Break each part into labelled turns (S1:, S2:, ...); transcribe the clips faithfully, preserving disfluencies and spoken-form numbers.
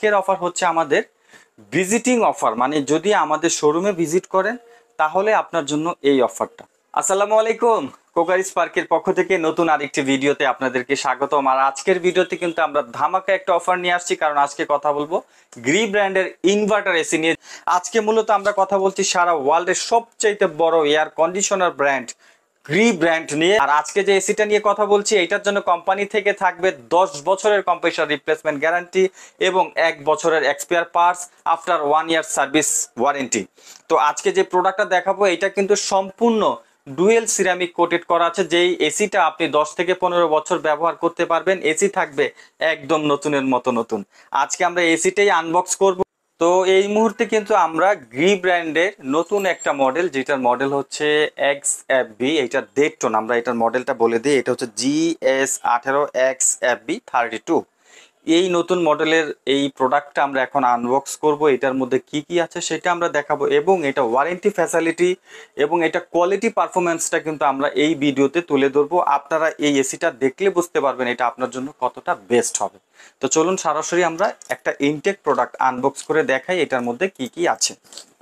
S1: আজকের অফার হচ্ছে আমাদের ভিজিটিং অফার, মানে যদি আমাদের শোরুমে ভিজিট করেন তাহলে আপনার জন্য এই অফারটা। আসসালামু আলাইকুম, কোকারিস পার্কের পক্ষ থেকে নতুন আরেকটি ভিডিওতে আপনাদেরকে স্বাগতম। আর আজকের ভিডিওতে কিন্তু আমরা ধামাকা একটা অফার নিয়ে আসছি, কারণ আজকে কথা বলবো গ্রি ব্র্যান্ডের ইনভার্টার এসি নিয়ে। আজকে মূলত আমরা কথা বলছি সারা ওয়ার্ল্ডের সবচাইতে বড় air conditioner brand Gree brand নিয়ে। আর আজকে যে এসিটা নিয়ে কথা বলছি এটার জন্য কোম্পানি থেকে থাকবে দশ বছরের কম্প্রেসর রিপ্লেসমেন্ট গ্যারান্টি এবং এক বছরের spare parts after one year service warranty. তো আজকে যে প্রোডাক্টটা দেখাবো এটা কিন্তু সম্পূর্ণ ডুয়েল সিরামিক কোটেড করা আছে, যেই এসিটা আপনি দশ থেকে পনেরো বছর ব্যবহার করতে পারবেন। এসি থাকবে একদম নতুনের মতো নতুন। আজকে আমরা এসিটাই আনবক্স করব। তো এই মুহূর্তে কিন্তু আমরা গ্রি ব্র্যান্ডের নতুন একটা মডেল, যেটার মডেল হচ্ছে এক্স এফ বি, এইটার ডেট টোন আমরা এটার মডেলটা বলে দিই। এটা হচ্ছে জি এস আঠেরো X F B thirty two. এই নতুন মডেলের এই প্রোডাক্টটা আমরা এখন আনবক্স করব। এটার মধ্যে কি কি আছে সেটা আমরা দেখাবো, এবং এটা ওয়ারেন্টি ফ্যাসিলিটি এবং এটা কোয়ালিটি পারফরমেন্সটা কিন্তু আমরা এই ভিডিওতে তুলে ধরবো। আপনারা এই এসিটা দেখলে বুঝতে পারবেন এটা আপনার জন্য কতটা বেস্ট হবে। তো চলুন সরাসরি আমরা একটা ইনটেক প্রোডাক্ট আনবক্স করে দেখাই এটার মধ্যে কি কি আছে।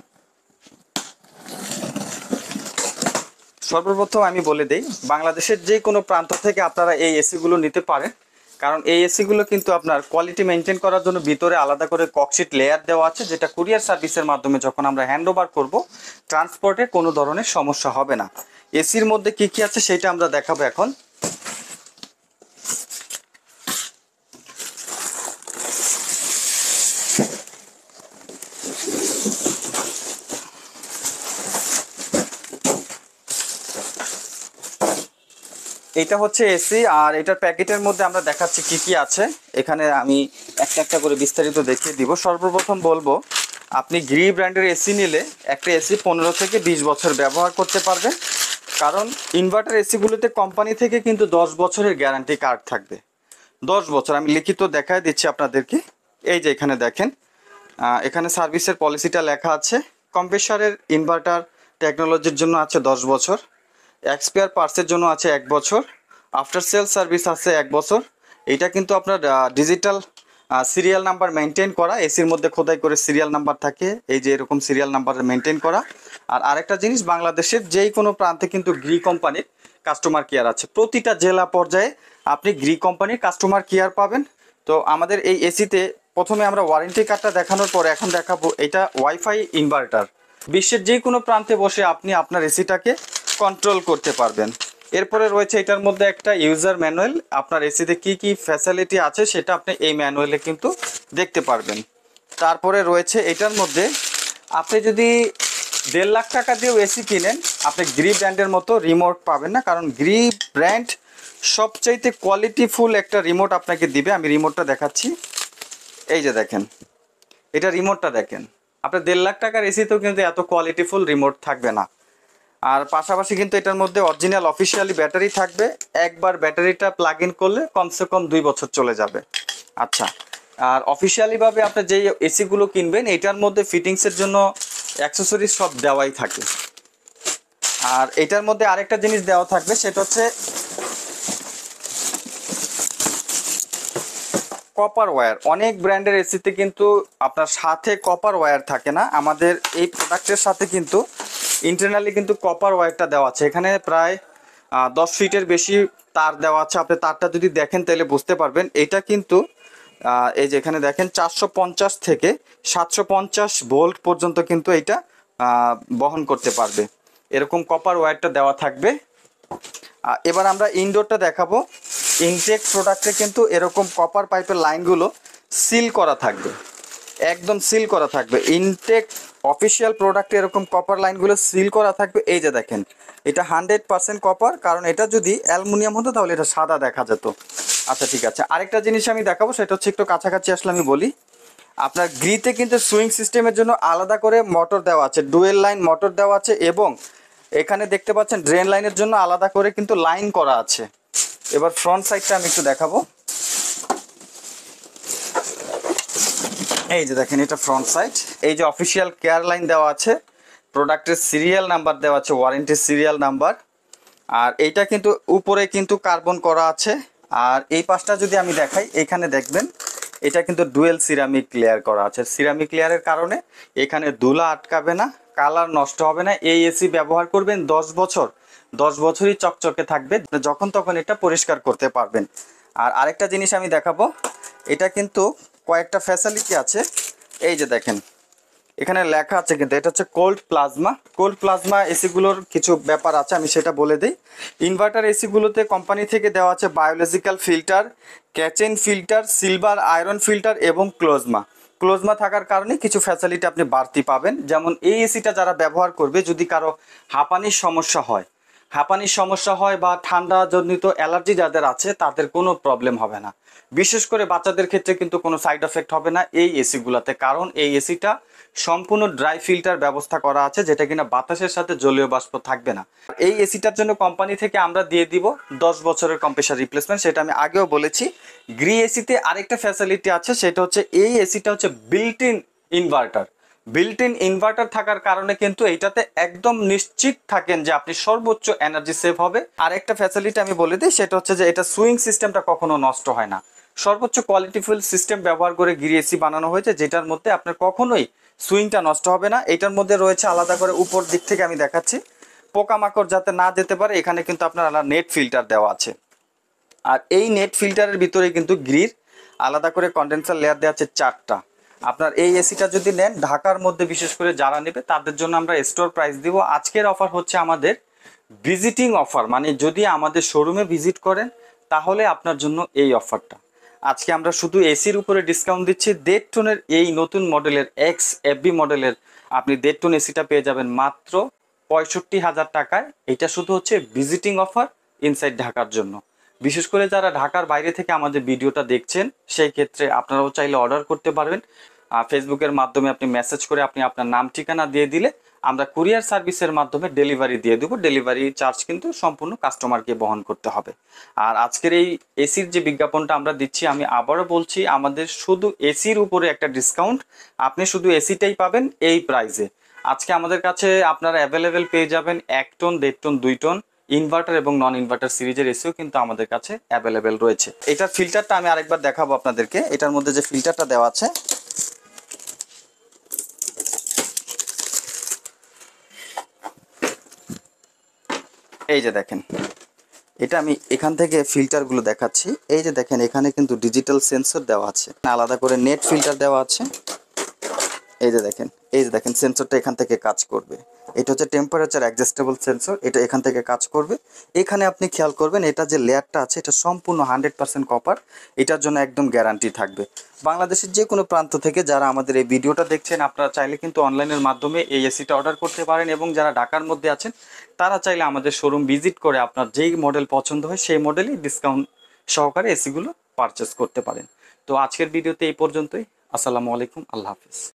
S1: সর্বপ্রথম আমি বলে দেই, বাংলাদেশের যে কোনো প্রান্ত থেকে আপনারা এই এসিগুলো নিতে পারেন, কারণ এই এসিগুলো কিন্তু আপনার কোয়ালিটি মেনটেন করার জন্য ভিতরে আলাদা করে ককশিট লেয়ার দেওয়া আছে, যেটা কুরিয়ার সার্ভিসের মাধ্যমে যখন আমরা হ্যান্ড ওভার করবো ট্রান্সপোর্টে কোনো ধরনের সমস্যা হবে না। এসির মধ্যে কি কি আছে সেটা আমরা দেখাবো এখন। এটা হচ্ছে এসি, আর এটার প্যাকেটের মধ্যে আমরা দেখাচ্ছি কি কি আছে। এখানে আমি একটা একটা করে বিস্তারিত দেখিয়ে দিব। সর্বপ্রথম বলবো, আপনি গ্রি ব্র্যান্ডের এসি নিলে একটা এসি পনেরো থেকে বিশ বছর ব্যবহার করতে পারবেন, কারণ ইনভার্টার এসিগুলোতে কোম্পানি থেকে কিন্তু দশ বছরের গ্যারান্টি কার্ড থাকবে। দশ বছর আমি লিখিত দেখায় দিচ্ছি আপনাদেরকে। এই যে এখানে দেখেন, এখানে সার্ভিসের পলিসিটা লেখা আছে। কম্প্রেসারের ইনভার্টার টেকনোলজির জন্য আছে দশ বছর, এক্সপায়ার পার্টসের জন্য আছে এক বছর, আফটার সেল সার্ভিস আছে এক বছর। এটা কিন্তু আপনার ডিজিটাল সিরিয়াল নাম্বার মেনটেন করা, এসির মধ্যে খোদাই করে সিরিয়াল নাম্বার থাকে, এই যে এরকম সিরিয়াল নাম্বার মেনটেন করা। আর আরেকটা জিনিস, বাংলাদেশের যেই কোনো প্রান্তে কিন্তু গ্রি কোম্পানির কাস্টমার কেয়ার আছে। প্রতিটা জেলা পর্যায়ে আপনি গ্রি কোম্পানির কাস্টমার কেয়ার পাবেন। তো আমাদের এই এসিতে প্রথমে আমরা ওয়ারেন্টি কার্ডটা দেখানোর পরে এখন দেখাবো এটা ওয়াইফাই ইনভার্টার। বিশ্বের যে কোনো প্রান্তে বসে আপনি আপনার এসিটাকে কন্ট্রোল করতে পারবেন। এরপরে রয়েছে এটার মধ্যে একটা ইউজার ম্যানুয়াল, আপনার এসিতে কি কি ফ্যাসিলিটি আছে সেটা আপনি এই ম্যানুয়ালে কিন্তু দেখতে পারবেন। তারপরে রয়েছে এটার মধ্যে, আপনি যদি দেড় লাখ টাকা দিয়েও এসি কিনেন আপনি গ্রি ব্র্যান্ডের মতো রিমোট পাবেন না, কারণ গ্রি ব্র্যান্ড সবচাইতে কোয়ালিটিফুল একটা রিমোট আপনাকে দিবে। আমি রিমোটটা দেখাচ্ছি, এই যে দেখেন, এটা রিমোটটা দেখেন। আপনার দেড় লাখ টাকার এসিতেও কিন্তু এত কোয়ালিটিফুল রিমোট থাকবে না। আর পাশাপাশি কিন্তু এটার মধ্যে অরিজিনাল অফিসিয়ালি ব্যাটারি থাকবে। একবার ব্যাটারিটা প্লাগ ইন করলে কমসে কম দুই বছর চলে যাবে। আচ্ছা, আর অফিসিয়ালিভাবে আপনি যেই এসিগুলো কিনবেন এটার মধ্যে ফিটিংসের জন্য অ্যাক্সেসরিজ সব দেওয়াই থাকে। আর এটার মধ্যে আরেকটা জিনিস দেওয়া থাকবে, সেটা হচ্ছে কপার ওয়্যার। অনেক ব্র্যান্ডের এসিতে কিন্তু আপনার সাথে কপার ওয়্যার থাকে না, আমাদের এই প্রোডাক্টের সাথে কিন্তু ইন্টারনালি কিন্তু কপার ওয়্যারটা দেওয়া আছে। এখানে প্রায় দশ ফিটের বেশি তার দেওয়া আছে। আপনি তারটা যদি দেখেন তাহলে বুঝতে পারবেন। এটা কিন্তু এই যে এখানে দেখেন চারশো পঞ্চাশ থেকে সাতশো পঞ্চাশ ভোল্ট পর্যন্ত কিন্তু এটা বহন করতে পারবে, এরকম কপার ওয়্যারটা দেওয়া থাকবে। এবার আমরা ইনডোরটা দেখাবো। ইনটেক প্রোডাক্টে কিন্তু এরকম কপার পাইপের লাইনগুলো সিল করা থাকবে, একদম সিল করা থাকবে। ইনটেক অফিসিয়াল প্রোডাক্টে এরকম কপার লাইনগুলো সিল করা থাকবে। এই যে দেখেন, এটা হান্ড্রেড পার্সেন্ট কপার, কারণ এটা যদি অ্যালুমিনিয়াম হতো তাহলে এটা সাদা দেখা যেত। আচ্ছা ঠিক আছে, আরেকটা জিনিস আমি দেখাবো, সেটা হচ্ছে একটু কাছাকাছি আসলে আমি বলি। আপনার গ্রিতে কিন্তু সুইং সিস্টেমের জন্য আলাদা করে মোটর দেওয়া আছে, ডুয়েল লাইন মোটর দেওয়া আছে, এবং এখানে দেখতে পাচ্ছেন ড্রেন লাইনের জন্য আলাদা করে কিন্তু লাইন করা আছে। এবার ফ্রন্ট সাইডটা আমি একটু দেখাবো। এই যে দেখেন, এটা ফ্রন্ট সাইড। এই যে অফিসিয়াল কেয়ার লাইন দেওয়া আছে, প্রোডাক্টের সিরিয়াল নাম্বার দেওয়া আছে, ওয়ারেন্টির সিরিয়াল নাম্বার। আর এইটা কিন্তু উপরে কিন্তু কার্বন করা আছে। আর এই পাশটা যদি আমি দেখাই, এখানে দেখবেন এটা কিন্তু ডুয়েল সিরামিক লেয়ার করা আছে। সিরামিক লেয়ারের কারণে এখানে ধুলা আটকাবে না, কালার নষ্ট হবে না। এই এসি ব্যবহার করবেন দশ বছর, দশ বছরই চকচকে থাকবে, যখন তখন এটা পরিষ্কার করতে পারবেন। আর আরেকটা জিনিস আমি দেখাবো, এটা কিন্তু কয়েকটা ফ্যাসিলিটি আছে। এই যে দেখেন এখানে লেখা আছে, কিন্তু এটা হচ্ছে কোল্ড প্লাজমা। কোল্ড প্লাজমা এসিগুলোর কিছু ব্যাপার আছে, আমি সেটা বলে দিই। ইনভার্টার এসিগুলোতে কোম্পানি থেকে দেওয়া আছে biological filter, catechin filter, silver iron filter এবং ক্লোজমা। ক্লোজমা থাকার কারণে কিছু ফ্যাসিলিটি আপনি বাড়তি পাবেন। যেমন এই এসিটা যারা ব্যবহার করবে, যদি কারো হাঁপানির সমস্যা হয়, হাঁপানির সমস্যা হয় বা ঠান্ডাজনিত অ্যালার্জি যাদের আছে, তাদের কোনো প্রবলেম হবে না। বিশেষ করে বাচ্চাদের ক্ষেত্রে কিন্তু কোনো সাইড এফেক্ট হবে না এই এসিগুলোতে, কারণ এই এসিটা সম্পূর্ণ ড্রাই ফিল্টার ব্যবস্থা করা আছে, যেটা কিনা বাতাসের সাথে জলীয় বাষ্প থাকবে না। এই এসিটার জন্য কোম্পানি থেকে আমরা দিয়ে দিব দশ বছরের কম্প্রেসার রিপ্লেসমেন্ট, সেটা আমি আগেও বলেছি। গ্রি এসিতে আরেকটা ফ্যাসিলিটি আছে, সেটা হচ্ছে এই এসিটা হচ্ছে built in inverter. Built in inverter থাকার কারণে কিন্তু এইটাতে একদম নিশ্চিত থাকেন যে আপনি সর্বোচ্চ এনার্জি সেভ হবে। আর একটা ফ্যাসিলিটি আমি বলে দিই, সেটা হচ্ছে যে এটা সুইং সিস্টেমটা কখনো নষ্ট হয় না। সর্বোচ্চ কোয়ালিটিফুল সিস্টেম ব্যবহার করে গ্রি এসি বানানো হয়েছে, যেটার মধ্যে আপনার কখনোই সুইংটা নষ্ট হবে না। এটার মধ্যে রয়েছে আলাদা করে, উপর দিক থেকে আমি দেখাচ্ছি, পোকামাকড় যাতে না যেতে পারে, এখানে কিন্তু আপনার আলাদা নেট ফিল্টার দেওয়া আছে। আর এই নেট ফিল্টারের ভিতরে কিন্তু গ্রির আলাদা করে কন্ডেন্সার লেয়ার দেওয়া আছে চারটা। আপনার এই এসিটা যদি নেন, ঢাকার মধ্যে বিশেষ করে যারা নেবে তাদের জন্য আমরা স্টোর প্রাইস দিব। আজকের অফার হচ্ছে আমাদের ভিজিটিং অফার, মানে যদি আমাদের শোরুমে ভিজিট করেন তাহলে আপনার জন্য এই অফারটা। আজকে আমরা শুধু এসির উপরে ডিসকাউন্ট দিচ্ছি। দেড় টনের এই নতুন মডেলের এক্স এফবি মডেলের আপনি দেড় টন এসিটা পেয়ে যাবেন মাত্র পঁয়ষট্টি হাজার টাকায়। এটা শুধু হচ্ছে ভিজিটিং অফার ইনসাইড ঢাকার জন্য। বিশেষ করে যারা ঢাকার বাইরে থেকে আমাদের ভিডিওটা দেখছেন, সেই ক্ষেত্রে আপনারাও চাইলে অর্ডার করতে পারবেন। ফেসবুকের মাধ্যমে আপনি মেসেজ করে আপনি আপনার নাম ঠিকানা দিয়ে দিলে আমরা কুরিয়ার সার্ভিসের মাধ্যমে ডেলিভারি দিয়ে দেবো। ডেলিভারি চার্জ কিন্তু সম্পূর্ণ কাস্টমারকে বহন করতে হবে। আর আজকের এই এসির যে বিজ্ঞাপনটা আমরা দিচ্ছি, আমি আবারও বলছি, আমাদের শুধু এসির উপরে একটা ডিসকাউন্ট, আপনি শুধু এসিটাই পাবেন এই প্রাইসে। আজকে আমাদের কাছে আপনারা অ্যাভেলেবেল পেয়ে যাবেন এক টন, দেড় টন, দুই টন ইনভার্টার এবং নন ইনভার্টার সিরিজের এসিও কিন্তু আমাদের কাছে অ্যাভেলেবেল রয়েছে। এটার ফিল্টারটা আমি আরেকবার দেখাবো আপনাদেরকে। এটার মধ্যে যে ফিল্টারটা দেওয়া আছে, এই যে দেখেন, এটা আমি এখান থেকে ফিল্টারগুলো দেখাচ্ছি। এই যে দেখেন, এখানে কিন্তু ডিজিটাল সেন্সর দেওয়া আছে, আলাদা করে নেট ফিল্টার দেওয়া আছে। এই যে দেখেন, এই যে দেখেন সেন্সরটা এখান থেকে কাজ করবে। এটা হচ্ছে টেম্পারেচার অ্যাডজাস্টেবল সেন্সর, এটা এখান থেকে কাজ করবে। এখানে আপনি খেয়াল করবেন, এটা যে লেয়ারটা আছে এটা সম্পূর্ণ হান্ড্রেড পার্সেন্ট কপার, এটার জন্য একদম গ্যারান্টি থাকবে। বাংলাদেশের যে কোনো প্রান্ত থেকে যারা আমাদের এই ভিডিওটা দেখছেন, আপনারা চাইলে কিন্তু অনলাইনের মাধ্যমে এই এসিটা অর্ডার করতে পারেন, এবং যারা ঢাকার মধ্যে আছেন তারা চাইলে আমাদের শোরুম ভিজিট করে আপনার যেই মডেল পছন্দ হয় সেই মডেলই ডিসকাউন্ট সহকারে এসিগুলো পারচেস করতে পারেন। তো আজকের ভিডিওতে এই পর্যন্তই। আসসালামু আলাইকুম, আল্লাহ হাফিজ।